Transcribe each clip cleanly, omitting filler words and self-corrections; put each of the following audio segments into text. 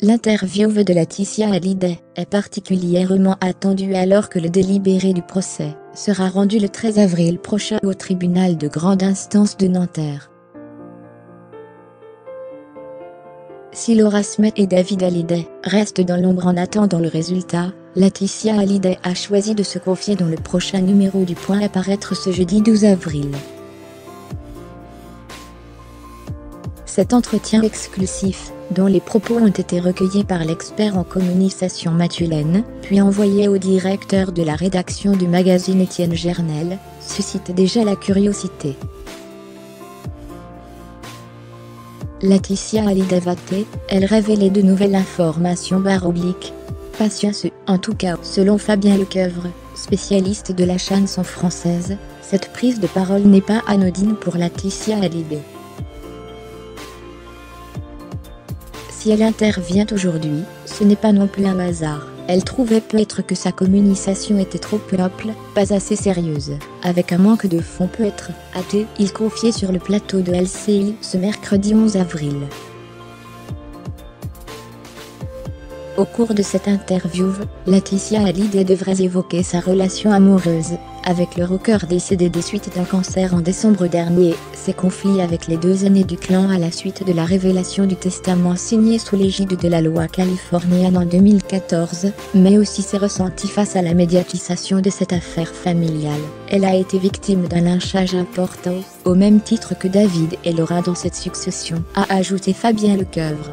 L'interview de Laetitia Hallyday est particulièrement attendue alors que le délibéré du procès sera rendu le 13 avril prochain au tribunal de grande instance de Nanterre. Si Laura Smet et David Hallyday restent dans l'ombre en attendant le résultat, Laetitia Hallyday a choisi de se confier dans le prochain numéro du Point à paraître ce jeudi 12 avril. Cet entretien exclusif, dont les propos ont été recueillis par l'expert en communication Mathieu Laine, puis envoyé au directeur de la rédaction du magazine Étienne Gernel, suscite déjà la curiosité. Laetitia Hallyday va-t-elle révéler de nouvelles informations / patience. En tout cas, selon Fabien Lecoeuvre, spécialiste de la chanson française, cette prise de parole n'est pas anodine pour Laetitia Hallyday. Si elle intervient aujourd'hui, ce n'est pas non plus un hasard. Elle trouvait peut-être que sa communication était trop ample, pas assez sérieuse, avec un manque de fond peut-être, a-t-il confié sur le plateau de LCI ce mercredi 11 avril. Au cours de cette interview, Laetitia Hallyday devrait évoquer sa relation amoureuse avec le rocker décédé des suites d'un cancer en décembre dernier, ses conflits avec les deux aînés du clan à la suite de la révélation du testament signé sous l'égide de la loi californienne en 2014, mais aussi ses ressentis face à la médiatisation de cette affaire familiale. Elle a été victime d'un lynchage important, au même titre que David et Laura dans cette succession, a ajouté Fabien Lecoeuvre.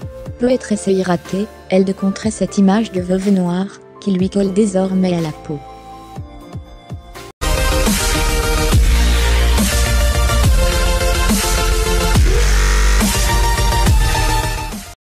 Peut-être essayera-t-elle de contrer cette image de veuve noire, qui lui colle désormais à la peau.